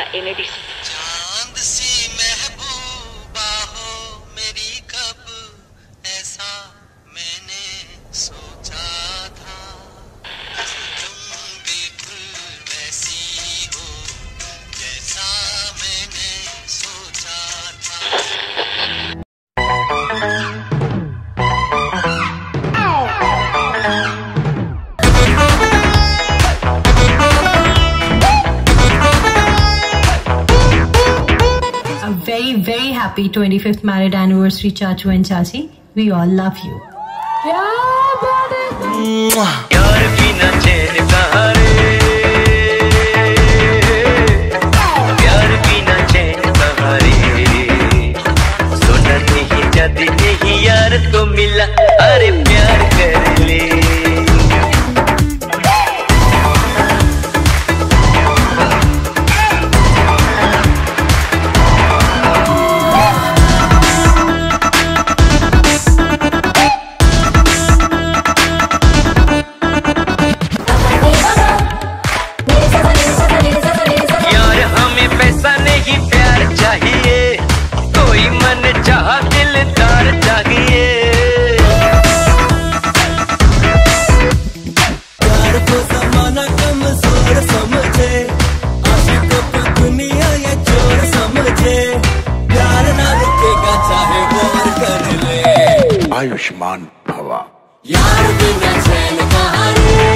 in addition. चांद सी महबूबा हो मेरी कब ऐसा मैंने सोचा था तुम बिल्कुल वैसी हो जैसा मैंने सोचा था Very happy 25th married anniversary, Chachu and Chachi. We all love you. यार बिना चैन कहाँ रे, प्यार बिना चैन कहाँ रे, सोना नहीं चांदी नहीं यार तो मिला, अरे प्यार कर ले। आयुष्मान भवा। यार बिना चैन कहाँ रे,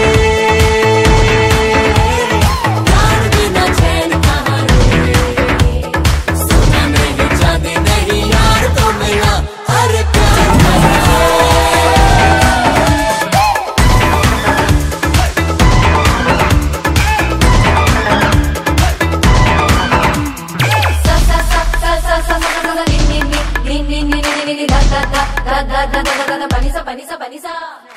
यार बिना चैन कहाँ रे, सोना नहीं चांदी नहीं यार तो मिला, अरे प्यार Panisa.